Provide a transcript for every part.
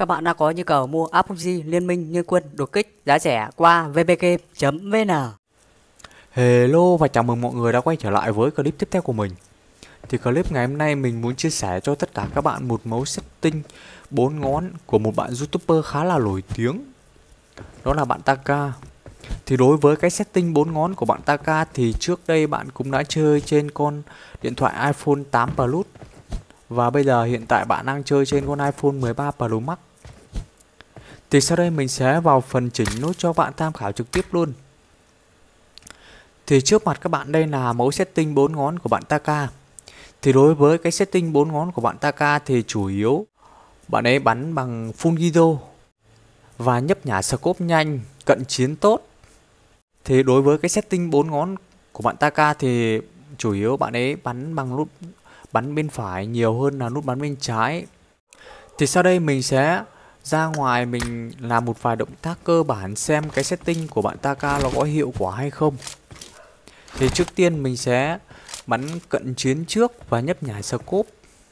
Các bạn đã có nhu cầu mua áp PUBG Liên minh Liên quân đột kích giá rẻ qua vpk.vn. Hello và chào mừng mọi người đã quay trở lại với clip tiếp theo của mình. Thì clip ngày hôm nay mình muốn chia sẻ cho tất cả các bạn một mẫu setting 4 ngón của một bạn YouTuber khá là nổi tiếng. Đó là bạn Taka. Thì đối với cái setting 4 ngón của bạn Taka thì trước đây bạn cũng đã chơi trên con điện thoại iPhone 8 Plus. Và bây giờ hiện tại bạn đang chơi trên con iPhone 13 Pro Max. Thì sau đây mình sẽ vào phần chỉnh nốt cho bạn tham khảo trực tiếp luôn. Thì trước mặt các bạn đây là mẫu setting 4 ngón của bạn Taka. Thì đối với cái setting 4 ngón của bạn Taka thì chủ yếu bạn ấy bắn bằng full gyro và nhấp nhả scope nhanh, cận chiến tốt. Thì đối với cái setting 4 ngón của bạn Taka thì chủ yếu bạn ấy bắn bằng nút bắn bên phải nhiều hơn là nút bắn bên trái. Thì sau đây mình sẽ ra ngoài mình làm một vài động tác cơ bản xem cái setting của bạn Taka nó có hiệu quả hay không. Thì trước tiên mình sẽ bắn cận chiến trước và nhấp nhả scope.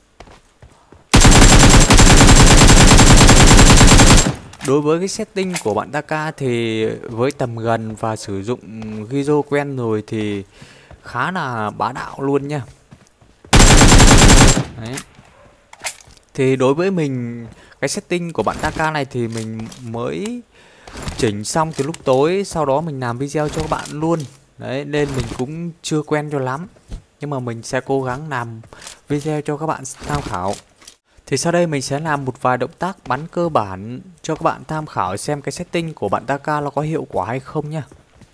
Đối với cái setting của bạn Taka thì với tầm gần và sử dụng gyro quen rồi thì khá là bá đạo luôn nha. Đấy. Thì đối với mình cái setting của bạn Taka này thì mình mới chỉnh xong từ lúc tối, sau đó mình làm video cho các bạn luôn. Đấy, nên mình cũng chưa quen cho lắm. Nhưng mà mình sẽ cố gắng làm video cho các bạn tham khảo. Thì sau đây mình sẽ làm một vài động tác bắn cơ bản cho các bạn tham khảo xem cái setting của bạn Taka nó có hiệu quả hay không nha.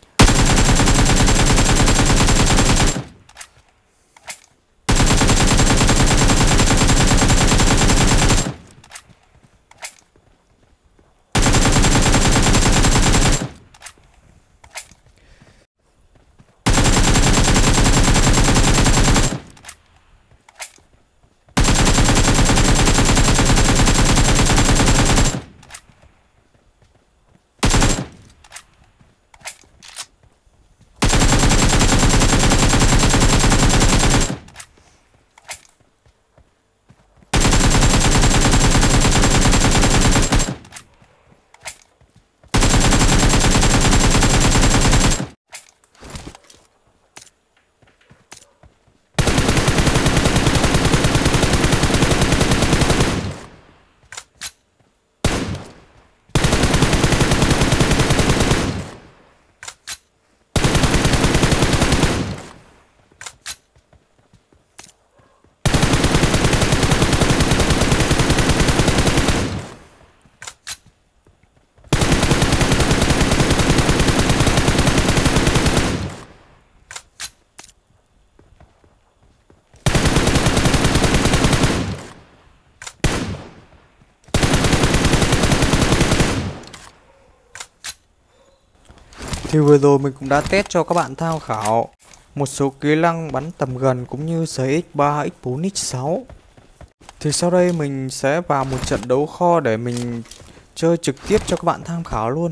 Thì vừa rồi mình cũng đã test cho các bạn tham khảo một số kỹ năng bắn tầm gần cũng như CX3, X4, X6. Thì sau đây mình sẽ vào một trận đấu kho để mình chơi trực tiếp cho các bạn tham khảo luôn.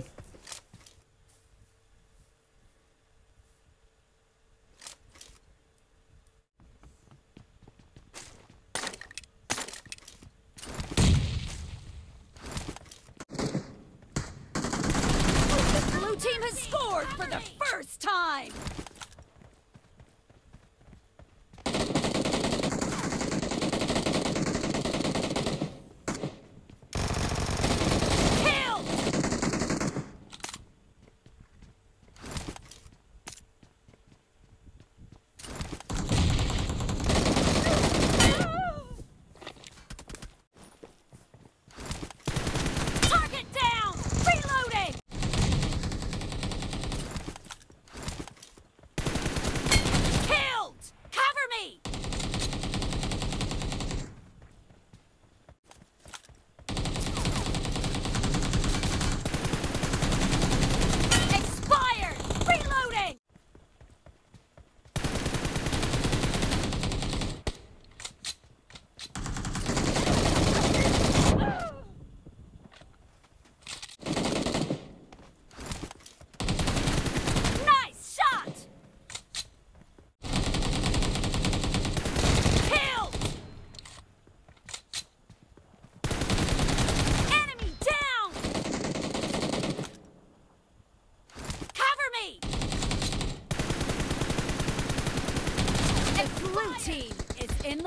Team has scored for the first time!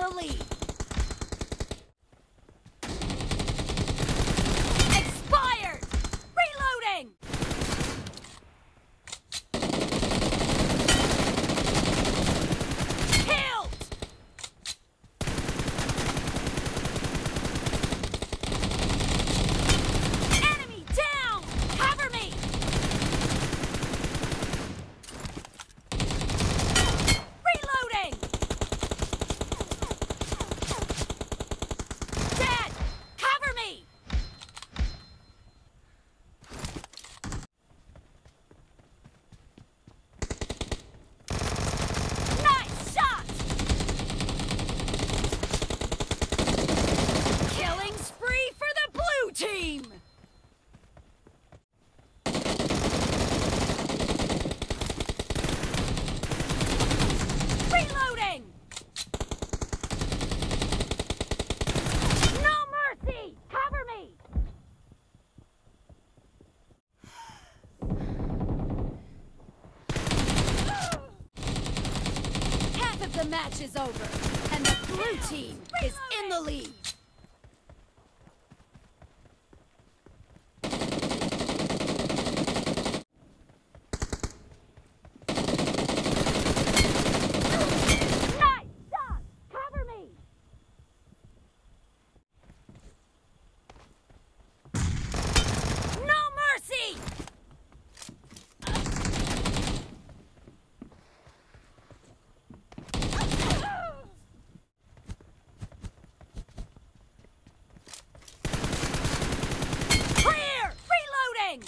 the lead. Expired. Reloading. Killed. Enemy down. Cover me. Reloading. Dead. Cover me. Nice shot. Killing spree for the blue team. Reloading. No mercy. Cover me. Half of the match is over, and the blue team is in the lead. Nice shot! Cover me! No mercy! Clear! Reloading!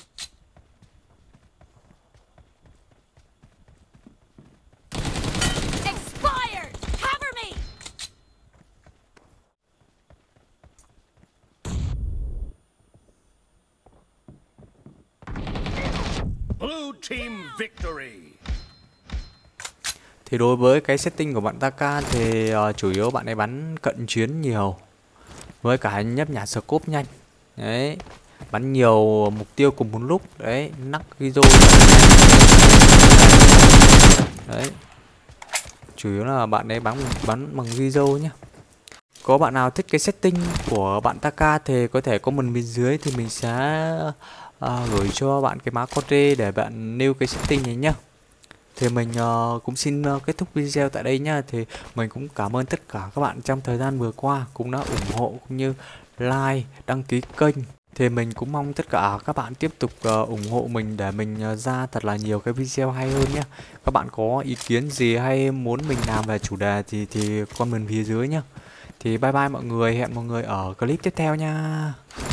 Expired! Cover me! Blue team victory. Thì đối với cái setting của bạn Taka thì chủ yếu bạn ấy bắn cận chiến nhiều, với cả nhấp nhả scope nhanh. Đấy, bắn nhiều mục tiêu cùng một lúc. Đấy, nắc video. Đấy, chủ yếu là bạn ấy bắn bằng video nhá. Có bạn nào thích cái setting của bạn Taka thì có thể comment bên dưới, thì mình sẽ gửi cho bạn cái mã code để bạn nêu cái setting này nhá. Thì mình cũng xin kết thúc video tại đây nhá. Thì mình cũng cảm ơn tất cả các bạn trong thời gian vừa qua cũng đã ủng hộ cũng như like, đăng ký kênh. Thì mình cũng mong tất cả các bạn tiếp tục ủng hộ mình để mình ra thật là nhiều cái video hay hơn nhé. Các bạn có ý kiến gì hay muốn mình làm về chủ đề thì comment phía dưới nhá. Thì bye bye mọi người, hẹn mọi người ở clip tiếp theo nha.